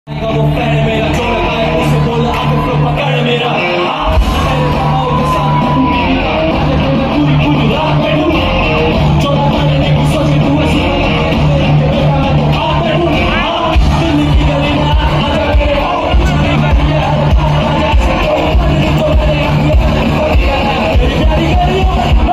वो फैन मेरा जो लगाए उसे बोला आगे तो पकड़ मेरा मेरे पापाओं के साथ पूरी पूरी रात में डूब जो लगाने की सोचे तू ऐसी बेटा मैं तो हाथ में डूब दिल्ली की गली में आजा मेरे आओ चोरी करिए आजा से तो मेरे मेरी प्यारी गली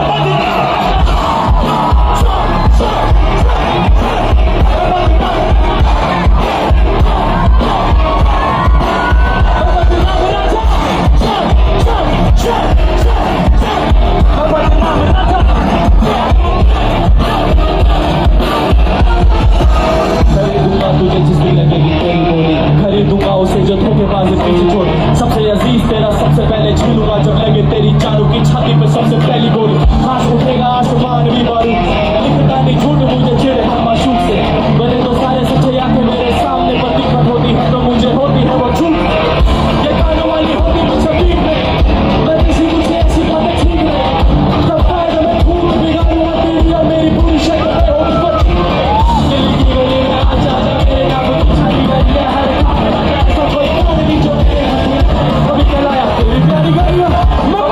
तुझे जिसकी लगेगी तेरी बोली खरीदूंगा उसे जो धोखेबाज पीछे छोड़ सबसे अजीज तेरा सबसे पहले छीनूंगा जब लगे तेरी जानू की छाती पे सबसे पहली गोली हाथ उठेगा आसमान भी मारू लिखता नहीं झूठ मुझे चिड़े हर माशूक से बने तो सारे सच्चे आंखें मेरे सामने पर दिक्कत होती है तो मुझे होती है वो झूठ ये कानों वाली होती मुझे पीठ में मैं किसी मुझे ऐसी बातें ठीक है तब फायद मैं खूब बिगाड़ूंगा तेरी और मेरी पूरी शक्ल पे हो ऊपर दिल्ली की गली में आजा मेरे नाम की छाती गली हर ऐसा कोई काम नहीं जो कभी कहलाया तेरी प्यारी गली मैं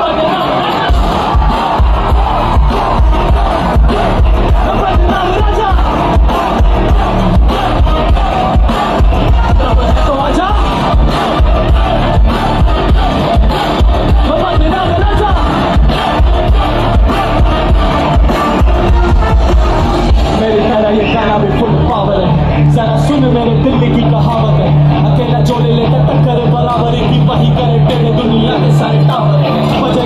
बदनाम राजा तो आजा मैं बदनाम राजा मेरी तरह ये गाना भी फुल पावर है जरा सुन मेरे दिल्ली की कहावत है अकेला जोड़े लेकर टक्कर बराबर की वही करे टेढ़े दुनिया के सारे टावर